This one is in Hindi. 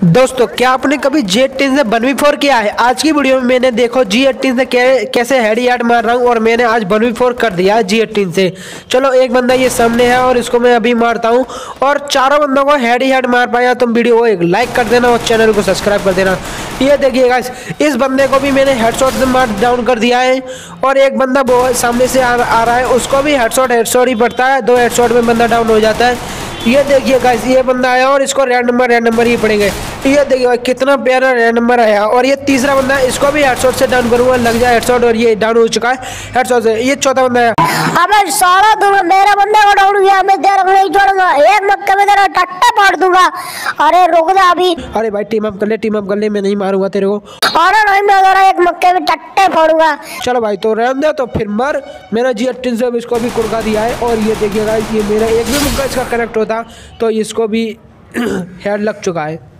दोस्तों क्या आपने कभी G18 से 1v4 किया है? आज की वीडियो में मैंने देखो G18 से कैसे हेडशॉट मार रहा हूँ और मैंने आज 1v4 कर दिया है G18 से। चलो एक बंदा ये सामने है और इसको मैं अभी मारता हूँ और चारों बंदों को हेडशॉट मार पाया। तुम वीडियो को एक लाइक कर देना और चैनल को सब्सक्राइब कर देना। ये देखिए गाइस, इस बंदे को भी मैंने हेडशॉट से मार डाउन कर दिया है और एक बंदा सामने से आ रहा है, उसको भी हेडशॉट ही पड़ता है। 2 हेडशॉट में बंदा डाउन हो जाता है। ये देखिए गाइस, ये बंदा आया और इसको रेड नंबर ही पड़ेंगे। ये देखिए भाई कितना प्यारा रेड नंबर आया। और ये तीसरा बंदा है, इसको भी हेडशॉट से डाउन करूंगा, लग जाए हेडशॉट और ये डाउन हो चुका है हेडशॉट से। ये चौथा बंदा है। अबे साला तुम मेरा बंदे को डाउन किया, मैं तेरा नहीं छोड़ूंगा, एक मक्के में तेरा टट्टा फाड़ दूंगा। अरे रुक जा अभी। अरे भाई टीम अप कर ले, मैं नहीं मारूंगा तेरे को। अरे नहीं, मैं तेरा एक मक्के में टट्टे फोड़ूंगा। चलो भाई तो रहने दे, तो फिर मर। मैंने G18 से इसको भी कुड़का दिया है और ये देखिएगा, ये मेरा एक भी मुक्का इसका कनेक्ट होता तो इसको भी हेड लग चुका है।